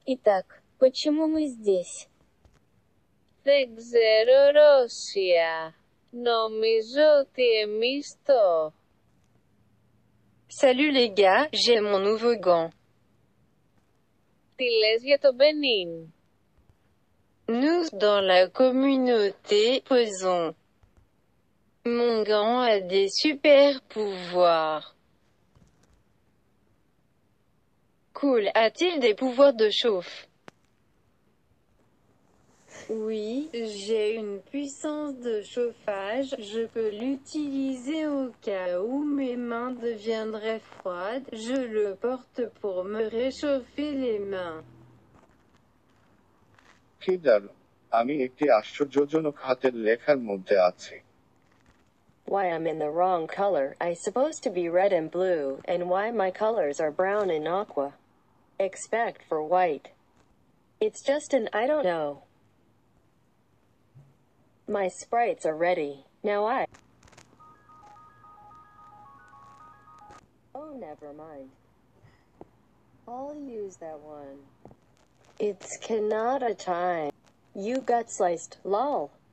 Итак, почему мы здесь? Δεν ξέρω Ρώσια. Νομίζω ότι εμείς το... Salut les gars, j'ai mon nouveau gant. Τι λες για το Μπενίν? Nous, dans la communauté, posons. Mon gant a des super pouvoirs. Cool, a-t-il des pouvoirs de chauffe? Oui, j'ai une puissance de chauffage, je peux l'utiliser au cas où mes mains deviendraient froides, je le porte pour me réchauffer les mains. কি দারুণ! আমি একটি আশ্চর্যজনক হাতের লেখার মধ্যে আছি। Why I'm in the wrong color, I supposed to be red and blue, and why my colors are brown and aqua. Expect for white. It's just an I don't know. My sprites are ready, now Oh, never mind. I'll use that one. It's cannot a time. You got sliced, lol.